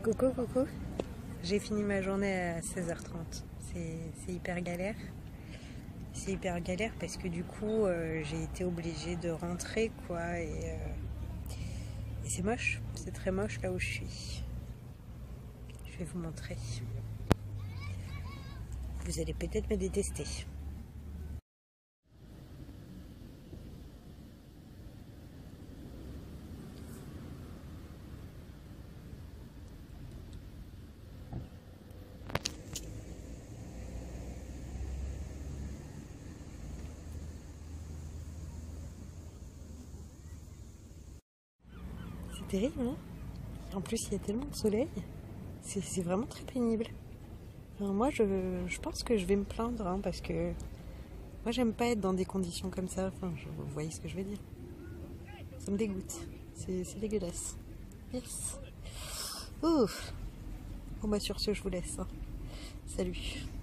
Coucou, coucou. J'ai fini ma journée à 16h30. C'est hyper galère. C'est hyper galère parce que du coup, j'ai été obligée de rentrer, quoi. Et c'est moche. C'est très moche là où je suis. Je vais vous montrer. Vous allez peut-être me détester. C'est terrible, hein? En plus, il y a tellement de soleil. C'est vraiment très pénible. Alors moi, je pense que je vais me plaindre, hein, parce que moi, j'aime pas être dans des conditions comme ça. Enfin, vous voyez ce que je veux dire. Ça me dégoûte. C'est dégueulasse. Yes. Ouf. Bon, bah sur ce, je vous laisse, hein. Salut.